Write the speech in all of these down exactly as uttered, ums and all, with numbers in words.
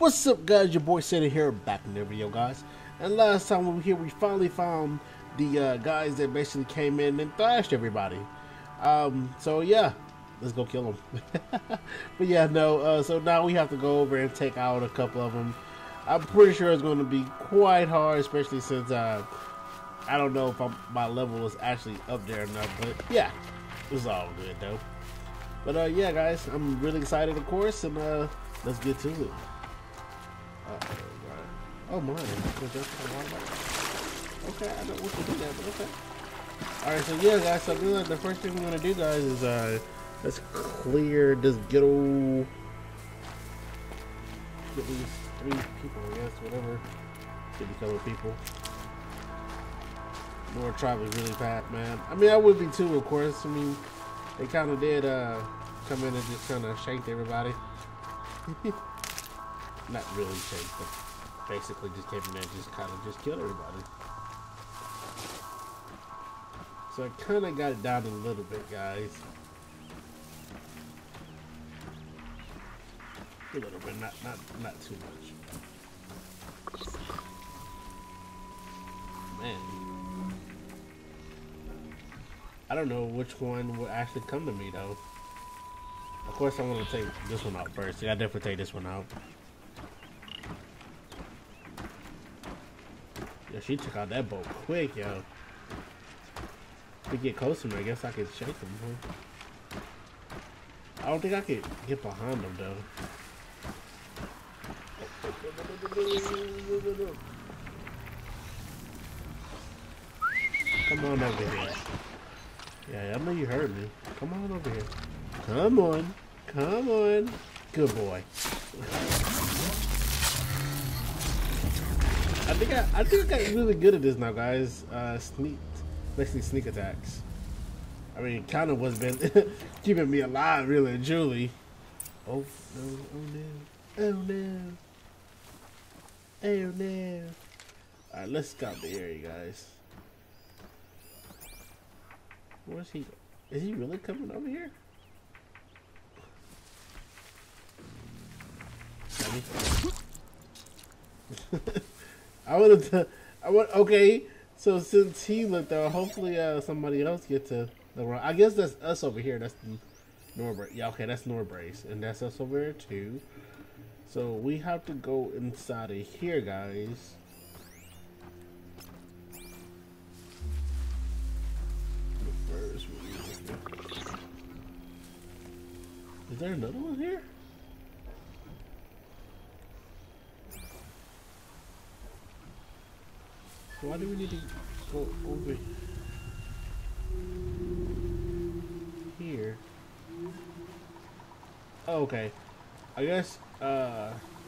What's up, guys? Your boy Santa here, back in the video, guys. And last time we were here, we finally found the uh, guys that basically came in and thrashed everybody. Um, so yeah, let's go kill them. But yeah, no. Uh, so now we have to go over and take out a couple of them. I'm pretty sure it's going to be quite hard, especially since uh, I don't know if I'm, my level is actually up there enough. But yeah, it's all good though. But uh, yeah, guys, I'm really excited, of course, and uh, let's get to it. Uh, oh my! Okay, I don't want to do that, but okay. All right, so yeah, guys. So really, the first thing we're gonna do, guys, is uh, let's clear this ghetto. Get these three people, I guess, whatever. Get a couple of people. More tribe is really fat, man. I mean, I would be too, of course. I mean, they kind of did uh, come in and just kind of shanked everybody. Not really shanked, but basically just came in and just kind of just killed everybody. So I kind of got it down a little bit, guys. A little bit, not not not too much. Man, I don't know which one will actually come to me though. Of course, I'm gonna take this one out first. Yeah, I definitely take this one out. Yeah, she took out that boat quick, yo. If we get close to me, I guess I could shake him. Huh? I don't think I could get behind him though. Come on over here. Yeah, I know you heard me. Come on over here. Come on. Come on. Good boy. I think I, I think I got really good at this now, guys. Uh, sneak, basically sneak attacks. I mean, kind of what's been keeping me alive, really and truly. Oh no! Oh no! Oh no! Oh no! All right, let's scout the area, guys. Where's he? Is he really coming over here? I would have. I would. Okay, so since he looked there, hopefully uh, somebody else get to the run. I guess that's us over here. That's Norbrace. Yeah, okay, that's Norbrace, and that's us over here too. So we have to go inside of here, guys. First, is there another one here? Why do we need to go over here? Oh, okay. I guess, uh...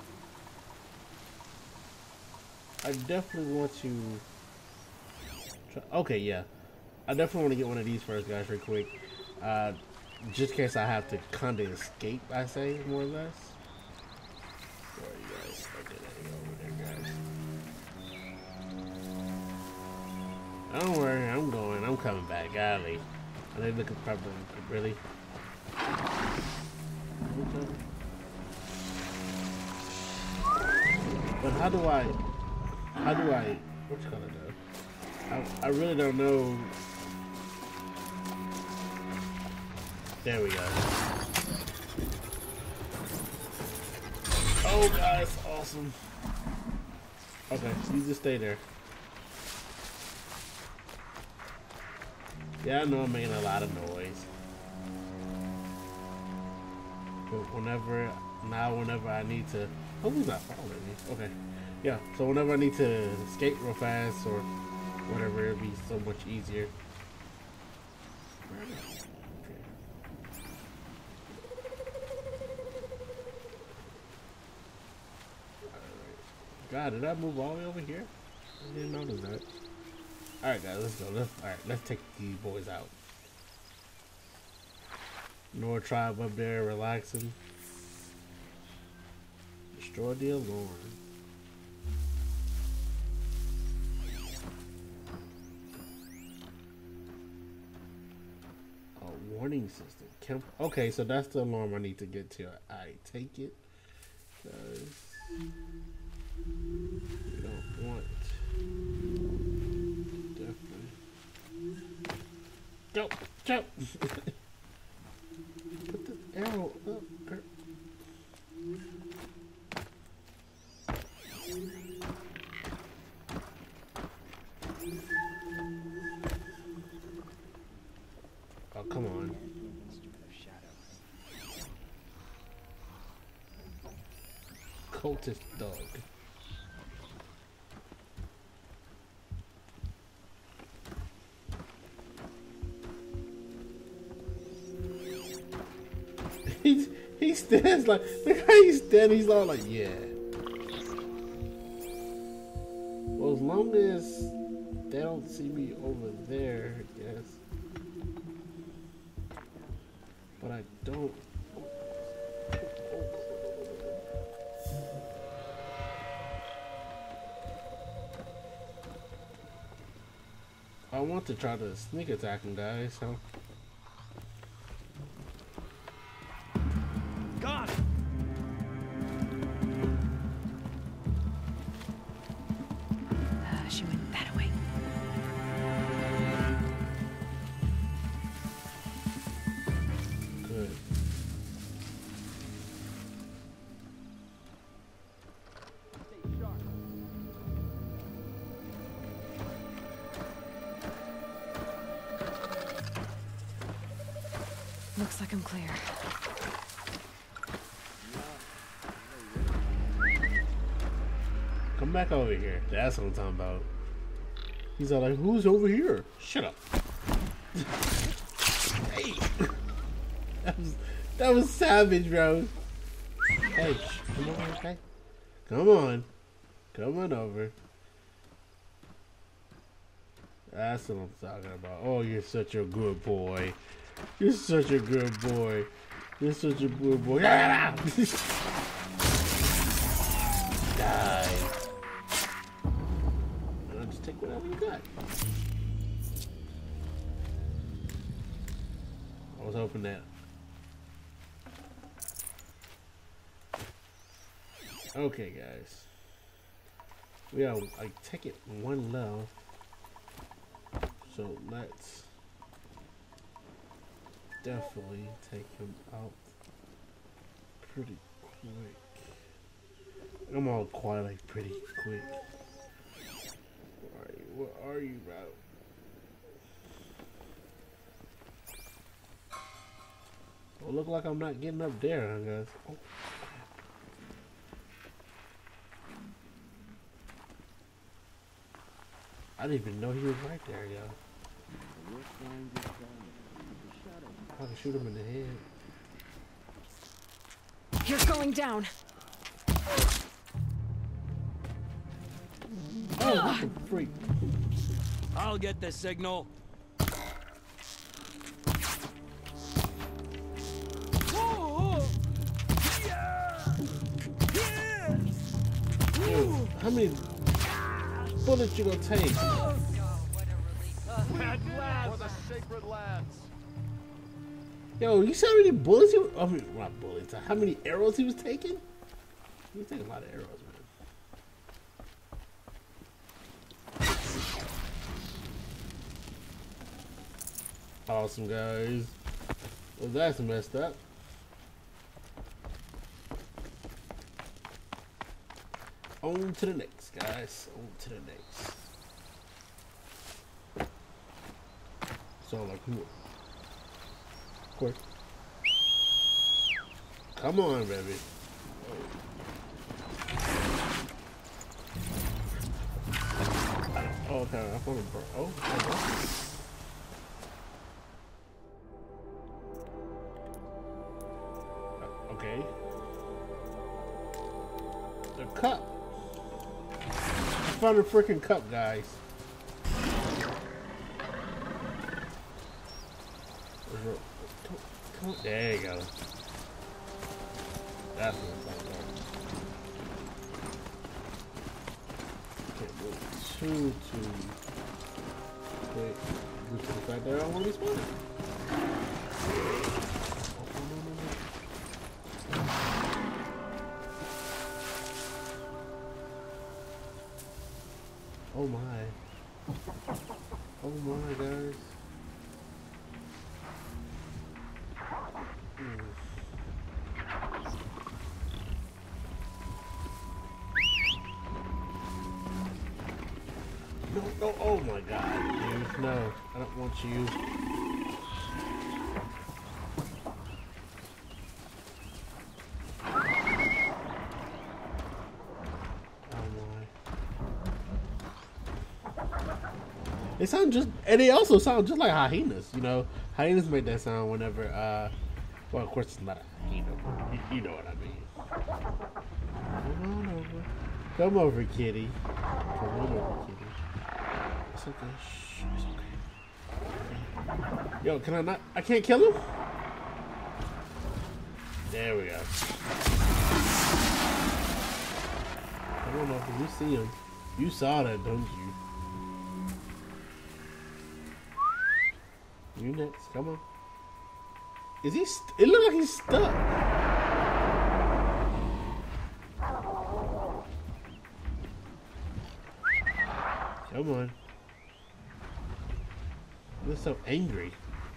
I definitely want to... Try, okay, yeah. I definitely want to get one of these first, guys, real quick. Uh, just in case I have to kind of escape, I say, more or less. Where are you guys? Okay, there you go, over there, guys. Don't worry, I'm going. I'm coming back, golly. Are they looking probably really? But how do I? How do I? What you call it though? I I really don't know. There we go. Oh, guys, awesome. Okay, you just stay there. Yeah, I know I'm making a lot of noise. But whenever, now whenever I need to, hopefully he's not following me. Okay. Yeah, so whenever I need to escape real fast or whatever, it'll be so much easier. God, did I move all the way over here? I didn't notice that. Alright, guys, let's go. Let's, all right, let's take these boys out. Nord tribe up there relaxing. Destroy the alarm. A warning system. Camp okay, so that's the alarm I need to get to. I take it. Guys. We don't want. Definitely. Go, jump. Put the arrow up. Oh, come on. Cultist dog. He's, he stands like, look how he stands, he's all like, yeah. Well, as long as they don't see me over there, I guess. But I don't. I want to try to sneak attack him, guys, so. Got it. Uh, she went that way. Good. Looks like I'm clear. Come back over here. That's what I'm talking about. He's all like, who's over here? Shut up. Hey. That was, that was savage, bro. Hey, shh, come on, okay? Come on. Come on over. That's what I'm talking about. Oh, you're such a good boy. You're such a good boy. You're such a good boy. Die. I'll just take whatever you got. I was hoping that. Okay, guys. We are, I take it one left. So let's definitely take him out pretty quick. I'm all quiet like pretty quick. Where are you? Where are you, bro? Well, look like I'm not getting up there, huh, guys. Oh. I didn't even know he was right there, y'all. I can shoot him in the head. You're going down. Oh, what the freak. I'll get the signal. Dude, how many bullets you gonna take? For the sacred lads. Yo, you saw how many bullets he was, I mean, not bullets, how many arrows he was taking? He was taking a lot of arrows, man. Awesome, guys. Well, that's messed up. On to the next, guys. On to the next. So, like, who? Of course. Come on, baby. Oh, okay. I want to burn. Oh, okay. Okay. The cup. I found a freaking cup, guys. There you go. That's what I'm talking about. Can't move too, too quick. Due to the fact that I don't want to be spawning. Oh my. Oh my, guys. Mm. No, no, oh my god, dude. No, I don't want you. They sound just, and they also sound just like hyenas. You know, hyenas make that sound whenever, uh, well, of course it's not a hyena, but you, you know what I mean. Come on over. Come over, kitty. Come on over, kitty. It's okay. Shh, it's okay. Yo, can I not, I can't kill him? There we go. Come on over, you see him. You saw that, don't you? You next, come on. Is he? St it looks like he's stuck. Come on. He looks so angry.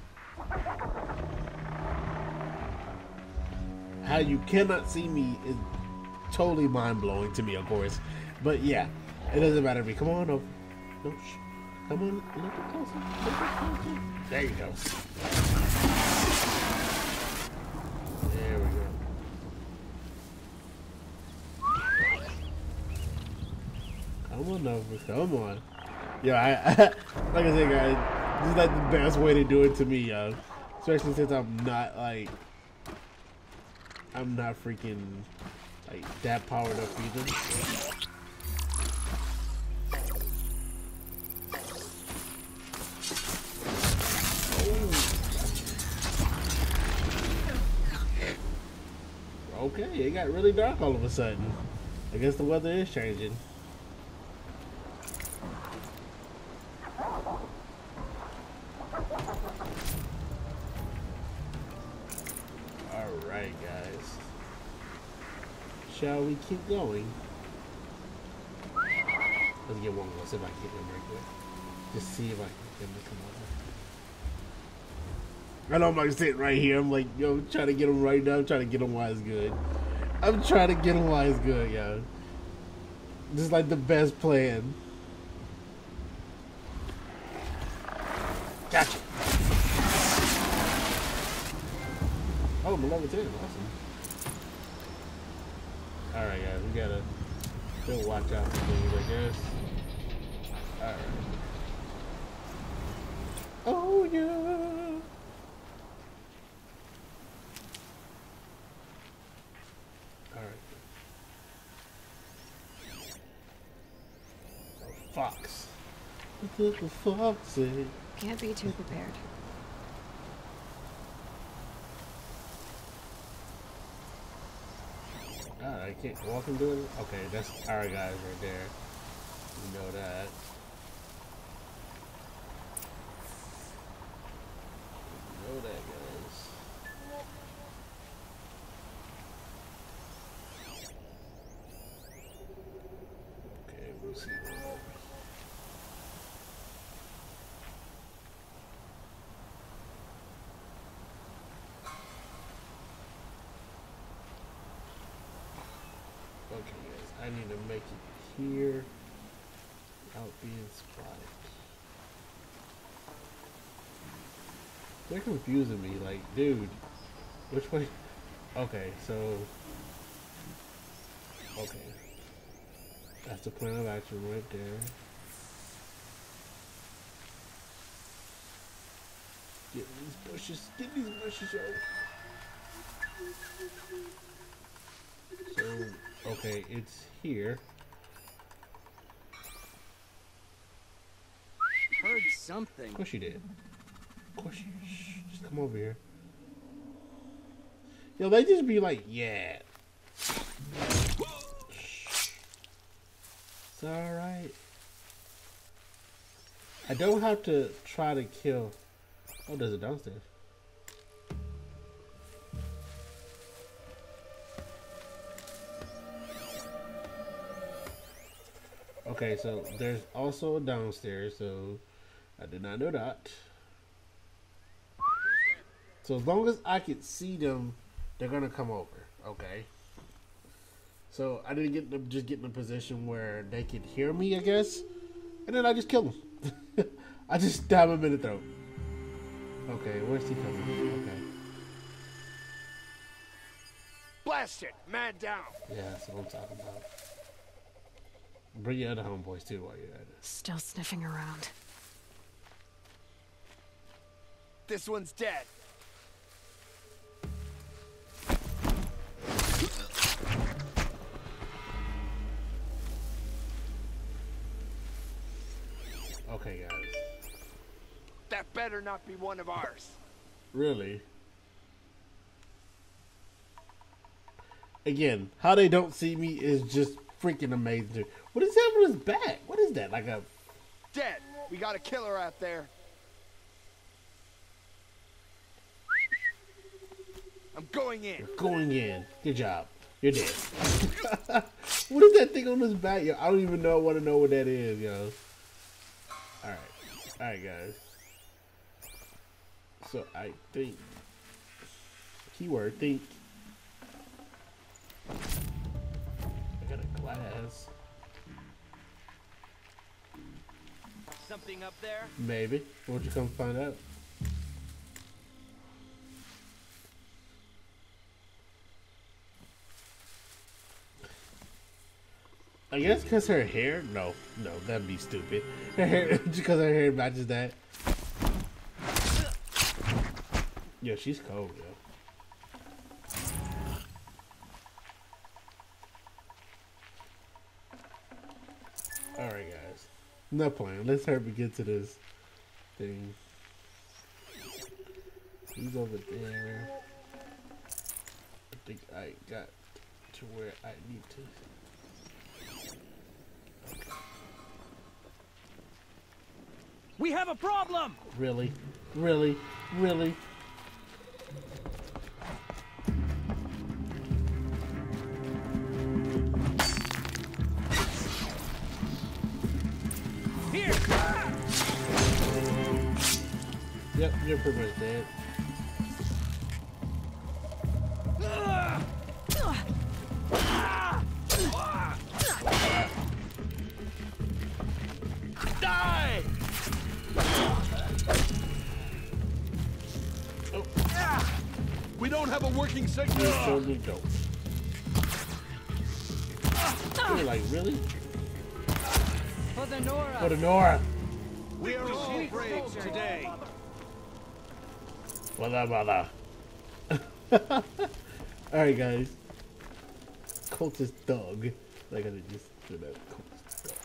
How you cannot see me is totally mind blowing to me, of course. But yeah, it doesn't matter to me. Come on over. No, shh. Come on, a little bit closer. A little bit closer. There you go. There we go. Come on over, come on. Yeah, I, I like I said, guys, this is like the best way to do it to me, yo. Especially since I'm not like, I'm not freaking like that powered up either. Okay, it got really dark all of a sudden. I guess the weather is changing. Alright, guys. Shall we keep going? Let's get one more. See if I can get them right quick. Just see if I can get them to come over. I know I'm like sitting right here. I'm like, yo, trying to get them right now. I'm trying to get them while it's good. I'm trying to get them while it's good, yo. This is like the best plan. Gotcha. Oh, I'm level ten. Awesome. Alright, guys. We gotta still watch out for things, I guess. Alright. Oh, yeah. Alright. Oh, fox. Look at foxy. Can't be too prepared. Alright, I can't walk and do it. Okay, that's our guys right there. You know that. You know that, guys. Okay, we'll see. Okay, guys, I need to make it here without being spotted. They're confusing me, like, dude, which way? Okay, so, okay, that's the plan of action right there. Get these bushes, get these bushes out. So, okay, it's here. Heard something. Of course you did. Of course you shh, just come over here. Yo, they just be like, yeah. Shh. It's alright. I don't have to try to kill. Oh, there's it downstairs. Okay, so there's also a downstairs, so I did not know that. So as long as I can see them, they're gonna come over. Okay. So I didn't get them just get in a position where they could hear me, I guess, and then I just kill them. I just stab him in the throat. Okay, where's he coming? Okay. Blast it! Man down! Yeah, that's what I'm talking about. Bring your other homeboys too while you're at it. Still sniffing around. This one's dead. Okay, guys. That better not be one of ours. Really? Again, how they don't see me is just freaking amazing. What is that with his back? What is that? Like a... Dead. We got a killer out there. I'm going in. You're going in. Good job. You're dead. What is that thing on his back? Yo, I don't even know. I want to know what that is, yo. Alright. Alright, guys. So, I think... Keyword, think. I got a glass. Something up there? Maybe. Won't you come find out? I guess because her hair? No, no, that'd be stupid. Her hair, just because her hair matches that. Yo, she's cold, yo. Alright, guys. No playing. Let's hurry and get to this thing. He's over there. I think I got to where I need to. We have a problem! Really? Really? Really? Here! Yep, you're pretty much dead. Die! Oh, We don't have a working you signal. totally don't. You're like, really? For the Nora. For the Nora. We are all brave today. Walla walla. Alright, guys. Cultist dog. Like I just did that. Cultist dog.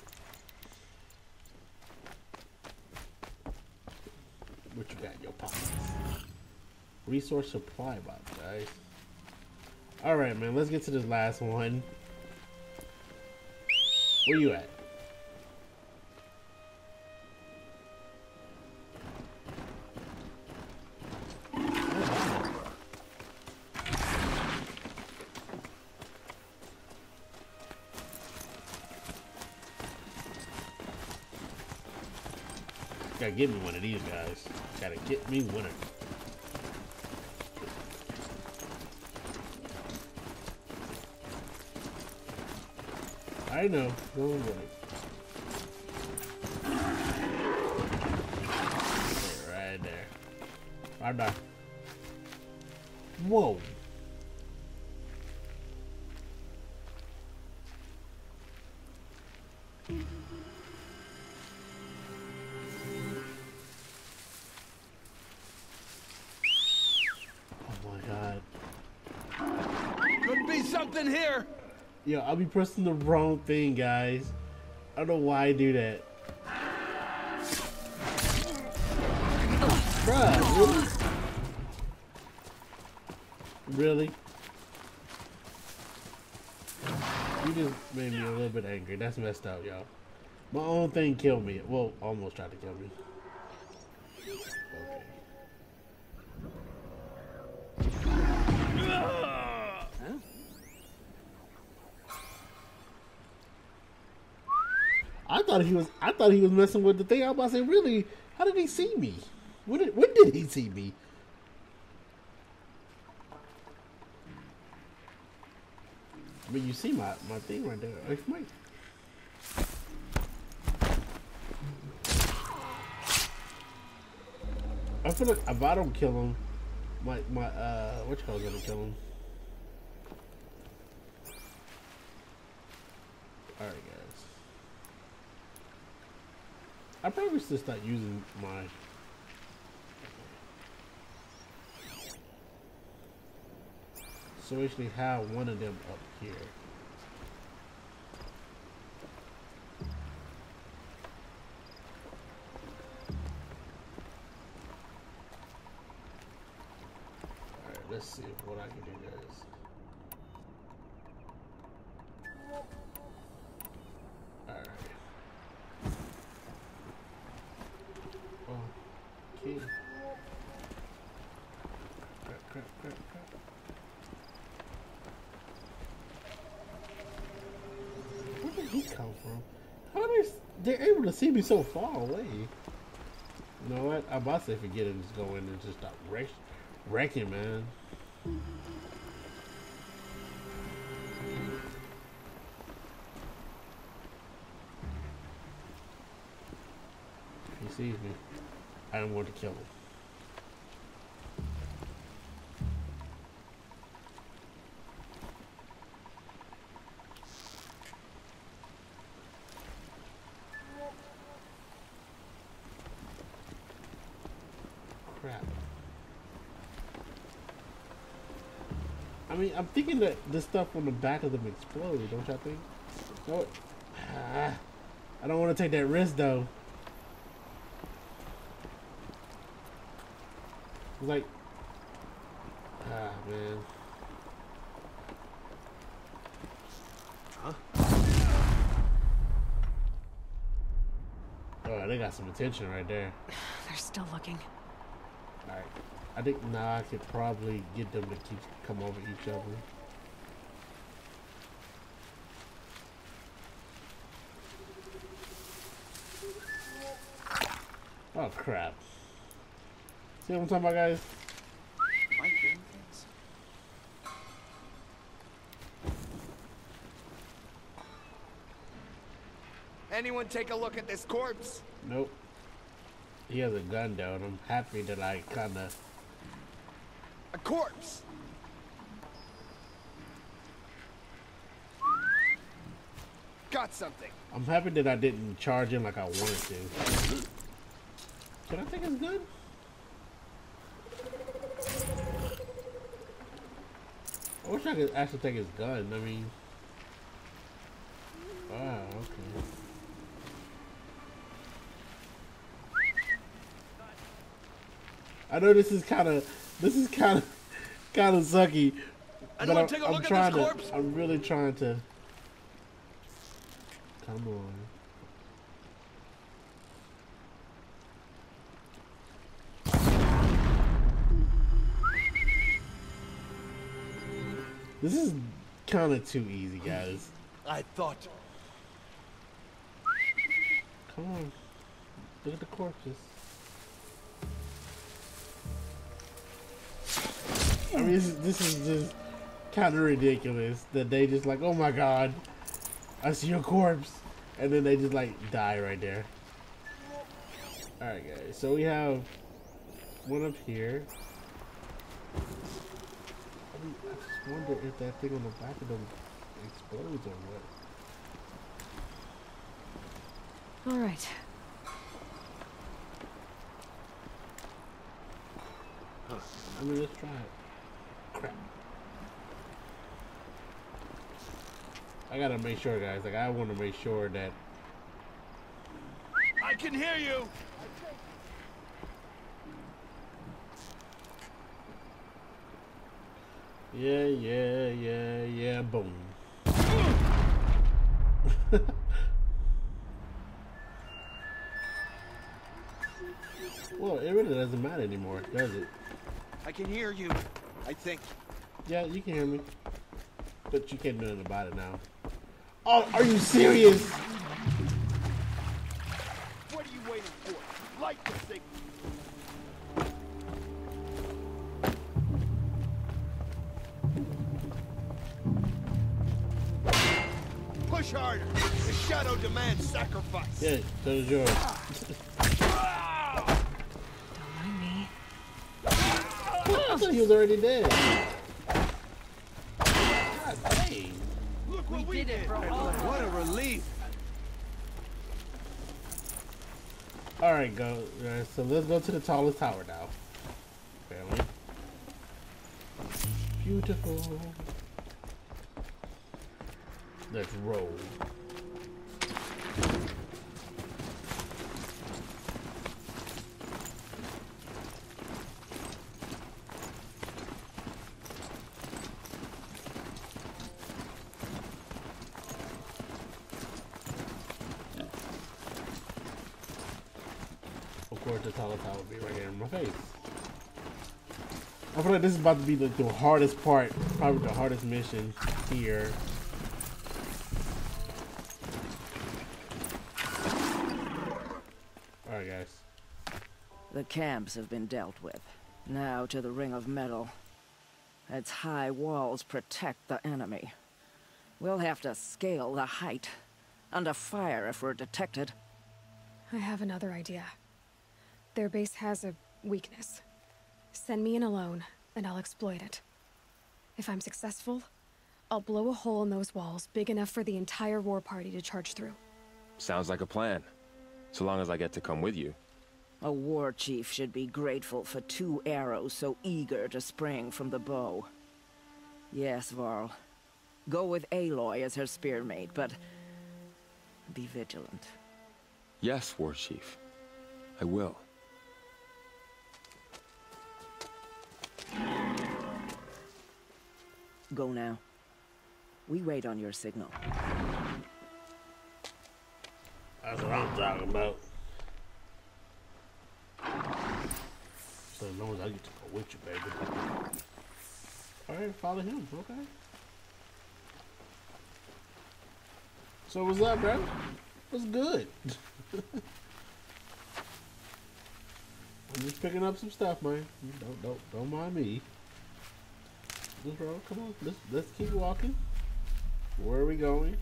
What you got in your pockets? Resource supply box, guys. Alright, man. Let's get to this last one. Where you at? Gotta get me one of these guys. Gotta get me one of them. I know. Go on with it. Right there. Right there. Whoa. Could be something here. Yo, I'll be pressing the wrong thing, guys. I don't know why I do that. Bruh, really? Really? You just made me a little bit angry. That's messed up, y'all. My own thing killed me. Well, almost tried to kill me. Okay. I thought he was. I thought he was messing with the thing. I was about to say, really? How did he see me? When did, when did he see me? I mean, you see my my thing right there. Hey, Mike. I feel like if I don't kill him, my my uh, what you call gonna kill him? All right, guys. I probably should start using my. So actually have one of them up here. Alright, let's see what I can do, guys. Alright. Oh, okay. Crap, crap, crap, crap. Where did he come from? How they they're able to see me so far away? You know what? I'm about to say forget it and just go in and just start wreck, wrecking, man. If he sees me, I am going to kill him. Crap. I mean, I'm thinking that the stuff on the back of them explode, don't y'all think? No, ah, I don't want to take that risk though. It's like, ah, man. Huh? Oh, they got some attention right there. They're still looking. Alright. I think now I could probably get them to keep come over each other. Oh crap. See what I'm talking about, guys? Am I doing things? Anyone take a look at this corpse? Nope. He has a gun though, and I'm happy that I kinda A corpse! Got something. I'm happy that I didn't charge him like I wanted to. Can I take his gun? I wish I could actually take his gun. I mean, wow, okay. I know this is kind of, this is kind of, kind of sucky, but Anyone I'm, take a I'm look at trying this to, corpse? I'm really trying to. Come on. This is kind of too easy, guys. I thought. Come on. Look at the corpses. I mean, this, this is just kind of ridiculous that they just like, oh my god, I see your corpse. And then they just like die right there. Alright, guys. So we have one up here. I mean, I just wonder if that thing on the back of them explodes or what. All right. I mean, let's try it. Crap. I gotta make sure, guys. Like, I want to make sure that. I can hear you! Yeah, yeah, yeah, yeah, boom. Well, it really doesn't matter anymore, does it? I can hear you, I think. Yeah, you can hear me. But you can't do nothing about it now. Oh, are you serious? Light the signal. Push harder. The shadow demands sacrifice. Yeah, so is yours. Don't mind me. I thought he was already dead. God dang. Look what we, we did. What a relief. Alright, go. Right, so let's go to the tallest tower now. Apparently. Beautiful. Let's roll. Of course, the tallest tower will be right here in my face. I feel like this is about to be the, the hardest part, probably the hardest mission here. Alright, guys. The camps have been dealt with. Now to the Ring of Metal. Its high walls protect the enemy. We'll have to scale the height. Under fire if we're detected. I have another idea. Their base has a weakness. Send me in alone, and I'll exploit it. If I'm successful, I'll blow a hole in those walls big enough for the entire war party to charge through. Sounds like a plan. So long as I get to come with you. A war chief should be grateful for two arrows so eager to spring from the bow. Yes, Varl. Go with Aloy as her spearmate, but be vigilant. Yes, War Chief. I will. Go now. We wait on your signal. That's what I'm talking about. So as long as I get to go with you, baby. Alright, follow him, okay. So what's up, bro? What's good? I'm just picking up some stuff, man. Don't don't don't mind me. Just roll, come on. Let's let's keep walking. Where are we going?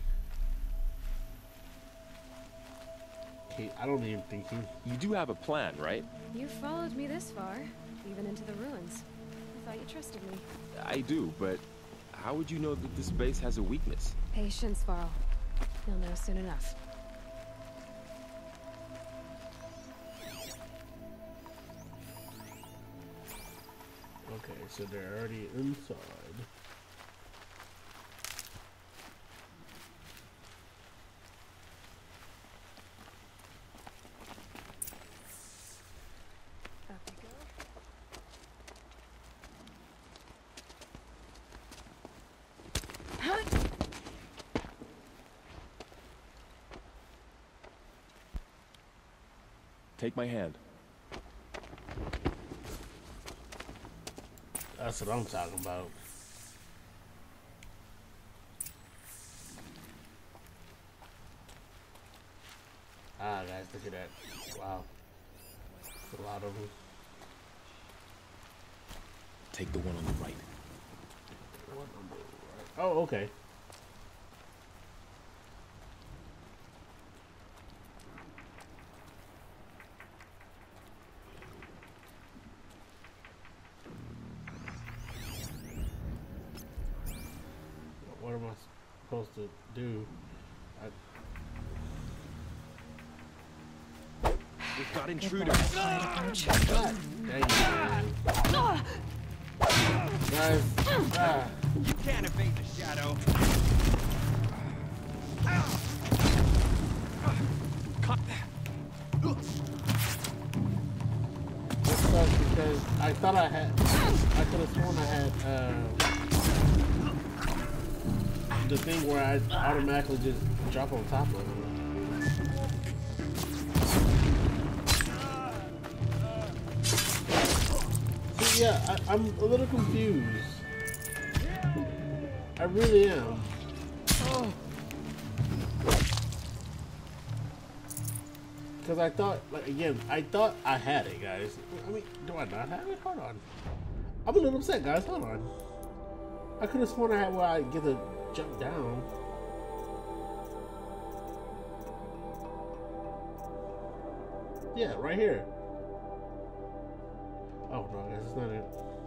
He, I don't even think he... You do have a plan, right? You followed me this far, even into the ruins. I thought you trusted me. I do, but how would you know that this base has a weakness? Patience, Varl. You'll know soon enough. Okay, so they're already inside. Up we go. Take my hand. That's what I'm talking about. Ah, guys, look at that. Wow. That's a lot of them. Take the one on the right. One on the right. Oh, okay. What am I supposed to do? I... We've got intruders. God dang it, man. Guys, ah. You can't evade the shadow. This sucks because I thought I had, I could have sworn I had, uh, the thing where I automatically just drop on top of it. See, yeah, I, I'm a little confused. I really am. Oh. Because I thought, like, again, I thought I had it, guys. I mean, do I not have it? Hold on. I'm a little upset, guys. Hold on. I could have sworn I had where I get to jump down. Yeah, right here. Oh, no, I guess it's not it.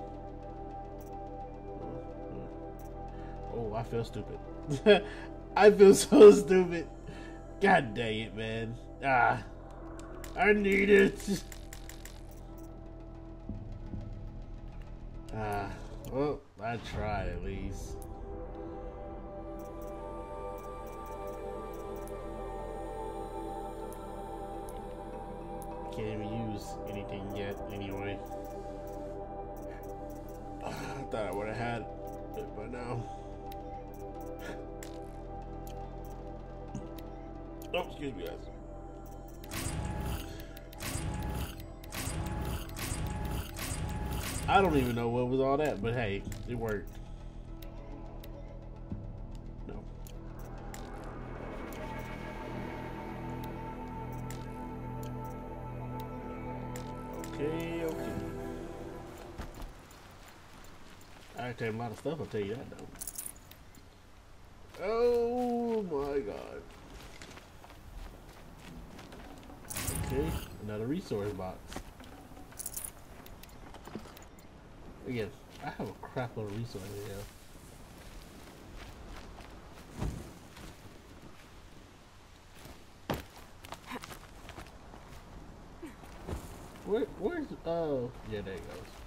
Oh, I feel stupid. I feel so stupid. God dang it, man. Ah. I need it. Ah, well, I tried at least. Can't even use anything yet, anyway. I thought I would have had it by now. Oh, excuse me, guys. I don't even know what was all that, but hey, it worked. No. Okay, okay. I tell you a lot of stuff, I'll tell you that though. Oh my god. Okay, another resource box. Again, I have a crap load of resources here. Where, where's, oh, yeah, there it goes.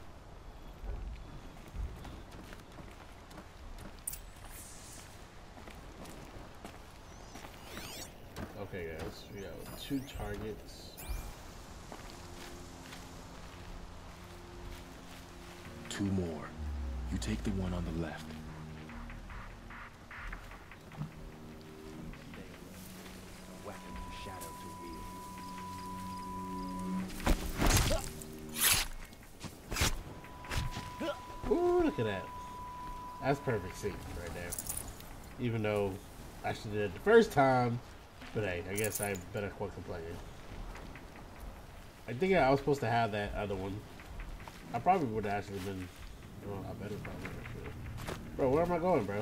Okay, guys, we have two targets. Two more. You take the one on the left. Weapon for Shadow to wield. Ooh, look at that. That's perfect sync right there. Even though I should have did it the first time, but hey, I guess I better quit complaining. I think I was supposed to have that other one. I probably would have actually been doing a lot better probably actually. Bro, where am I going, bro?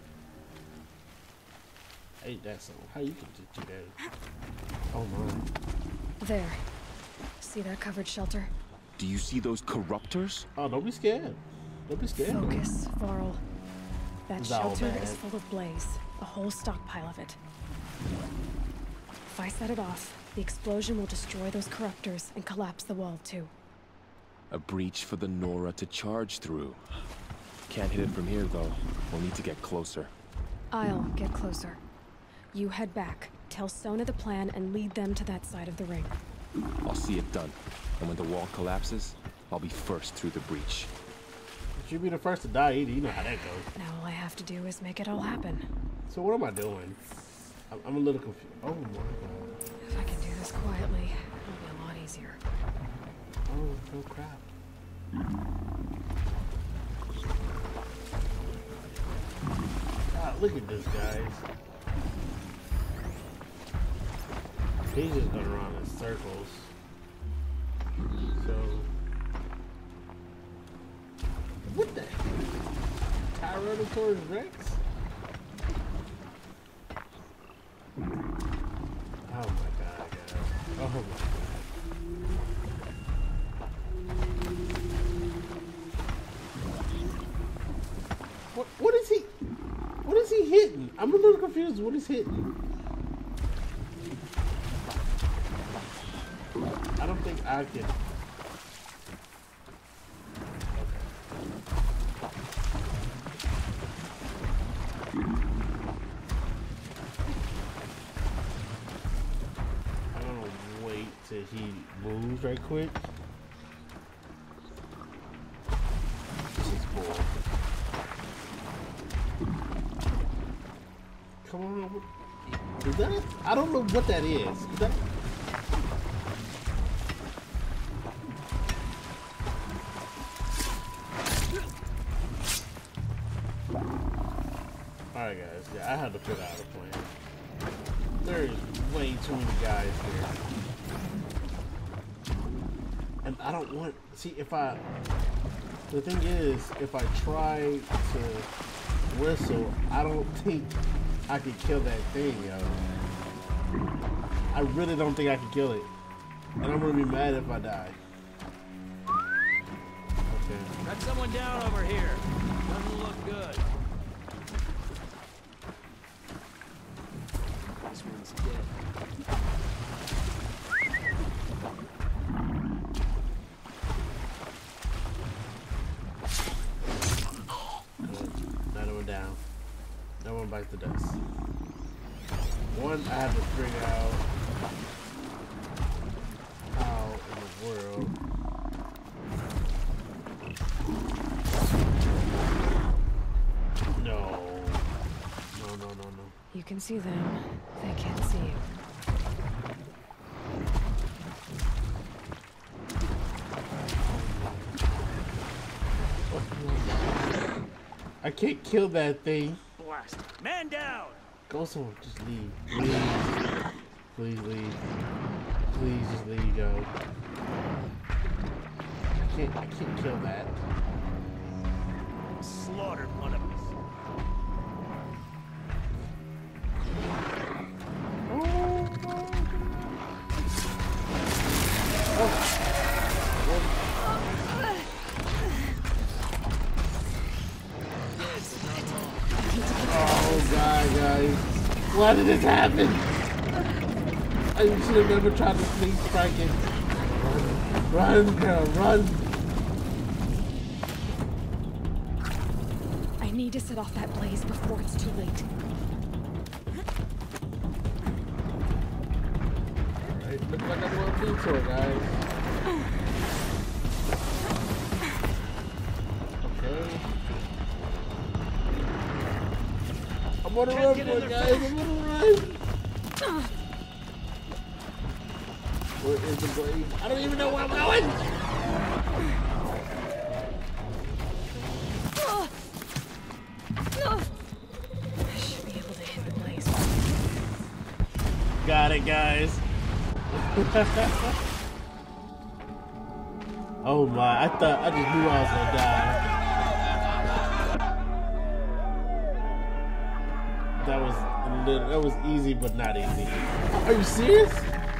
I hate that song. How you can just do that? Oh my. There. See that covered shelter? Do you see those corruptors? Oh, don't be scared. Don't be scared. Focus, Varl. That It's all shelter bad. is full of blaze. A whole stockpile of it. If I set it off, the explosion will destroy those corruptors and collapse the wall too. A breach for the Nora to charge through. Can't hit it from here, though. We'll need to get closer. I'll get closer. You head back, tell Sona the plan, and lead them to that side of the ring. I'll see it done. And when the wall collapses, I'll be first through the breach. You be the first to die either. You know how that goes. Now all I have to do is make it all happen. So what am I doing? I'm, I'm a little confused. Oh my god. If I can do this quietly, it'll be a lot easier. Oh, no crap. God, look at this, guys. He's just going around in circles. So, what the heck? Tyrannosaurus Rex? Oh my god, guys. Oh my god. What, what is he? What is he hitting? I'm a little confused. What is hitting? I don't think I can. I'm gonna wait till he moves right quick. This is cool. Come on, what- is that it? I don't know what that is. Is that? Alright guys, yeah, I had to put out a plan. There's way too many guys here. And I don't want, see, if I, the thing is, if I try to whistle, I don't think I could kill that thing, yo. I really don't think I could kill it. And I'm gonna be mad if I die. Okay. Got someone down over here. Doesn't look good. This one's dead. Another one down. No one bites the dust. One, I have to figure out how in the world. No. No, no, no, no. You can see them. They can't see you. I can't kill that thing. Blast. Man down! Go somewhere. Just leave. Please. Please leave. Please just leave, yo. I can't, I can't kill that. Slaughtered one of us. Oh god, guys. Why did this happen? I should have never tried to sneak strike it. Run, run, girl, run. I need to set off that blaze before it's too late. Alright, looks like I'm on a detour, guys. Okay. I'm on a run for it, guys. I'm on a run. Where is the blaze? I don't even know where I'm going. I should be able to hit the blaze. Got it, guys. Oh my, I thought, I just knew I was gonna die. That was, a little, that was easy, but not easy. Are you serious?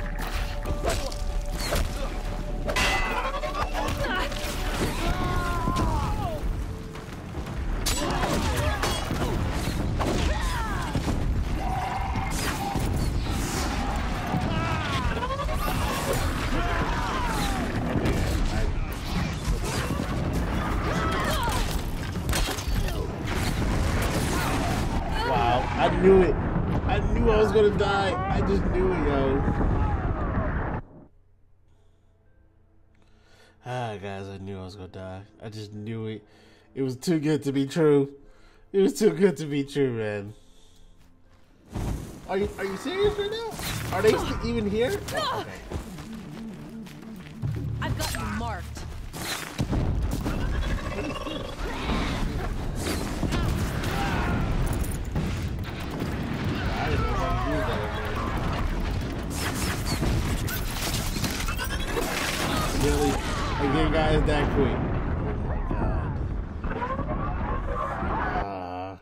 I knew it. I knew I was gonna die. I just knew it, yo. Ah, guys, I knew I was gonna die. I just knew it. It was too good to be true. It was too good to be true, man. Are you Are you serious right now? Are they st- even here? Oh, okay. I've got you marked. Really? Again, guys, that quick. Oh my god. Uh,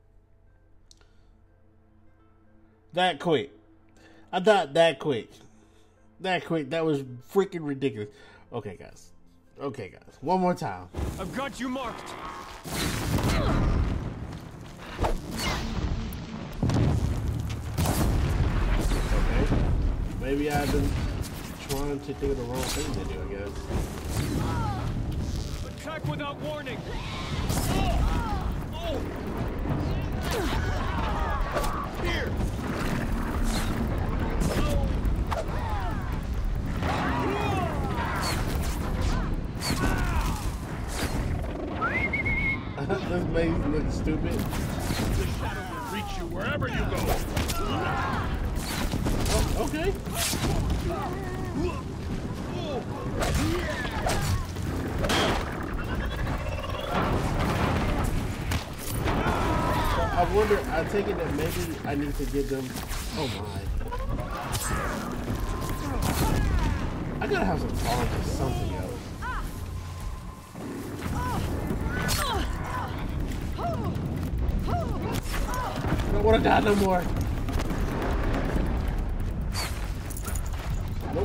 that quick. I thought that quick. That quick. That was freaking ridiculous. Okay, guys. Okay, guys. One more time. I've got you marked. Okay. Maybe I've been trying to think of the wrong thing to do, I guess. Attack without warning. Here. This maze looks stupid. The shadow will reach you wherever you go. Oh, okay. So I wonder, I take it that maybe I need to give them, oh my. I gotta have some bombs or something else. I don't wanna die no more. Nope.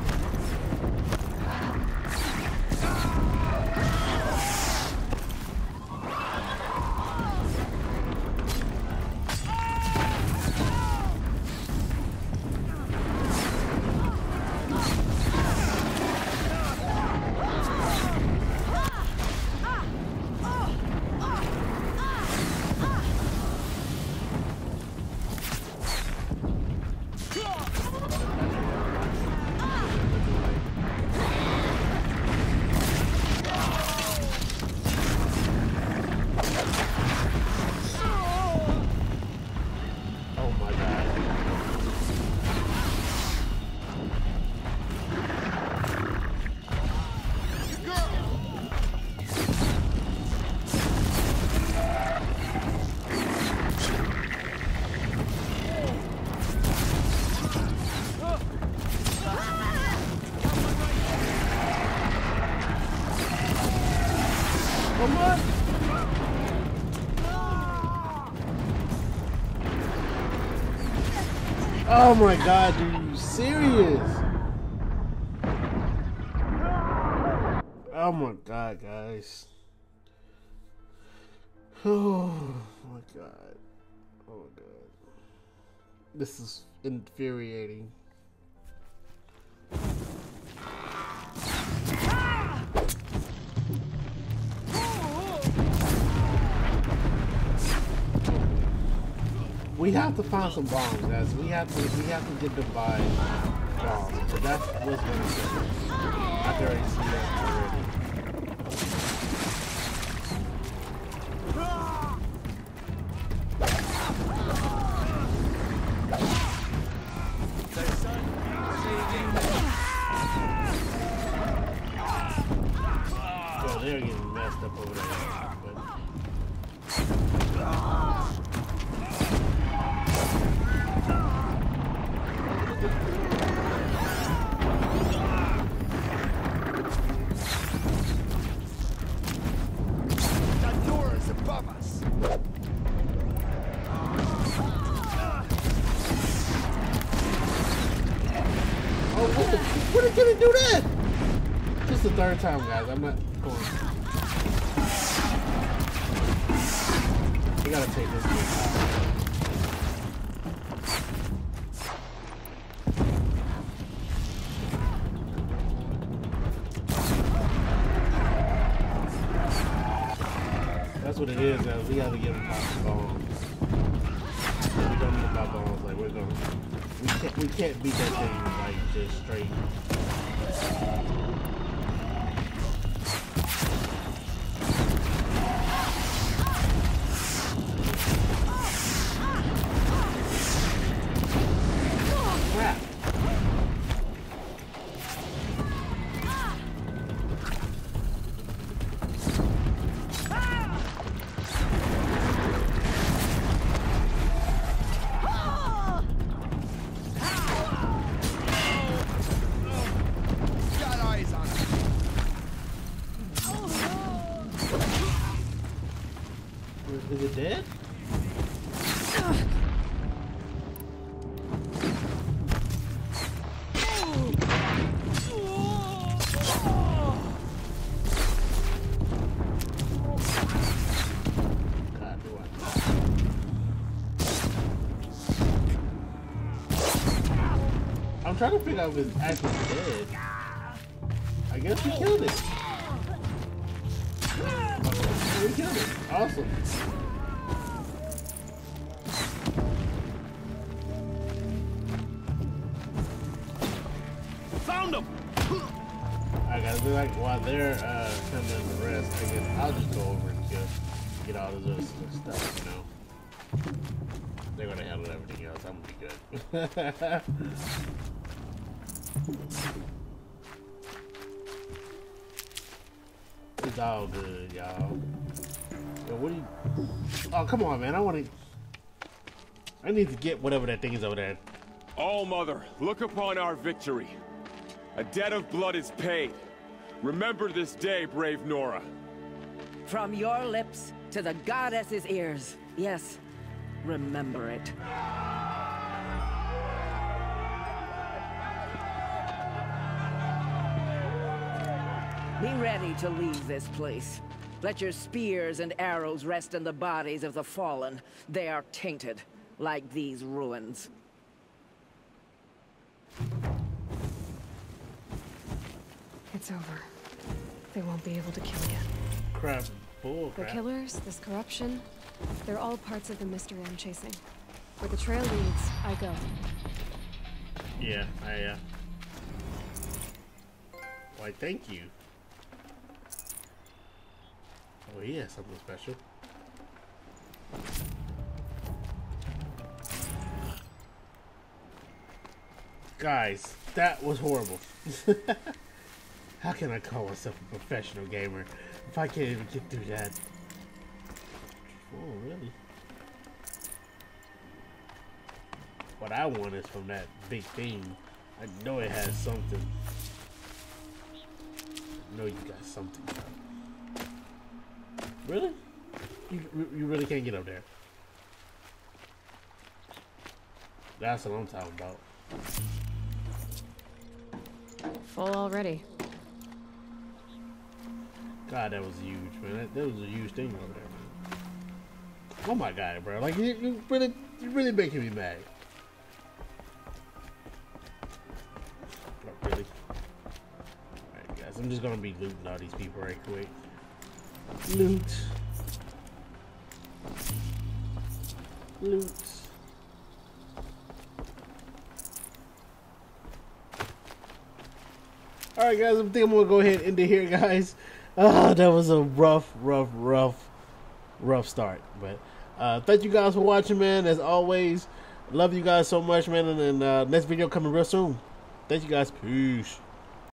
Oh my god, dude, are you serious? Oh my god, guys. Oh my god. Oh my god. This is infuriating. We have to find some bombs, guys. We have to we have to get the buy bombs. So that's what's gonna happen. I can already see that already. So they're getting messed up over there. But what are you gonna do that? Just the third time, guys. I'm not going. We gotta take this thing out. That's what it is, guys. We gotta get them off the bombs. We don't need to pop bombs. Like we're gonna. We can't. We can't beat that thing like just straight. Crap. Is it dead? God, do I... I'm trying to figure out if it's actually dead. I guess we killed it. We killed it. Awesome. Found him. I gotta be like while they're uh, coming in the rest. I guess I'll just go over and get get all this other stuff. You know, they're gonna handle everything else. I'm gonna be good. It's all good, y'all. Yo, what do you? Oh, come on, man! I want to. I need to get whatever that thing is over there. All Mother, look upon our victory. A debt of blood is paid. Remember this day, brave Nora. From your lips to the goddess's ears. Yes, remember it. Be ready to leave this place. Let your spears and arrows rest in the bodies of the fallen. They are tainted, like these ruins. It's over. They won't be able to kill again. Crap. Bull The crap. killers, this corruption, they're all parts of the mystery I'm chasing. Where the trail leads, I go. Yeah, I, uh... Why, thank you. Oh, he has something special. Guys, that was horrible. How can I call myself a professional gamer if I can't even get through that? Oh, really? What I want is from that big thing. I know it has something. I know you got something. Really? You, you really can't get up there. That's what I'm talking about. Full already. God, that was huge, man. That, that was a huge thing over there, man. Oh my God, bro. Like, you, you really, you really making me mad. Not really. Alright, guys. I'm just gonna be looting all these people right quick. Loot. Loot. Alright, guys. I think I'm gonna go ahead and end it here, guys. Ah, that was a rough, rough, rough, rough start. But uh, thank you guys for watching, man. As always, love you guys so much, man. And, and uh, next video coming real soon. Thank you guys. Peace.